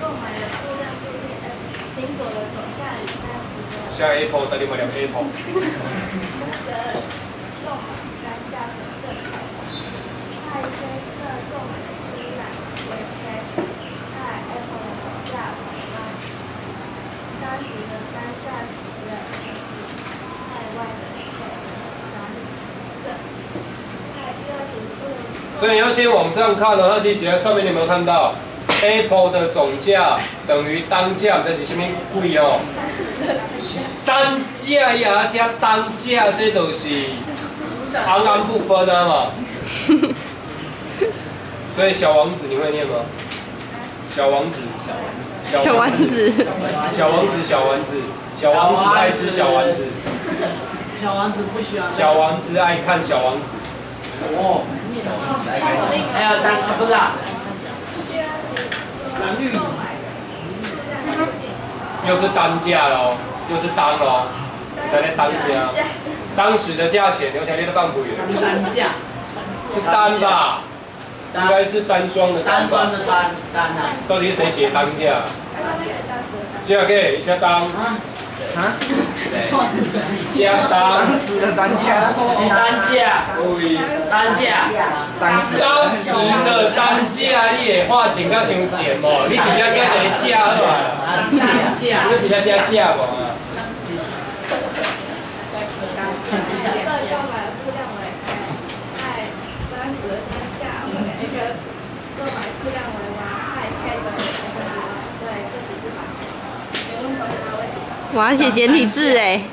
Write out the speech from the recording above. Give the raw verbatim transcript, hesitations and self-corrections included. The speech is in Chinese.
下 Apple 等你们两 Apple。所以你要先往上看哦，那其实写在上面，你有没有看到 ？Apple 的总价等于单价，这是什么贵哦？单价呀，加单价，这都是昂昂不分啊嘛。所以小王子你会念吗？小王子， 小丸子， 小王子，小丸子，小王子爱吃小丸子。 小王子不喜欢。 小王子爱看小王子。哦。 还有单不是啊？ 又是单价喽，又是单喽，在那单价，当时的价钱，有条列的放不远。 单价。 是单吧？应该是单双的单双的单单啊。 到底谁写单价？价给下单。 啊？ 下单。 当时的单价。 单价。 对。 单价。 当时。 当时的单价，你会画钱甲伤贱无？你直接写一个价好啊。 价。 你直接写价无啊？ 我要写简体字哎。